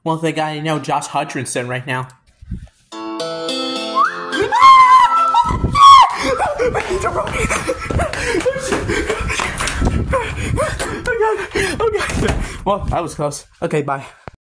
Well, they got Josh Hutcherson right now. Oh god. Well, that was close. Okay, bye.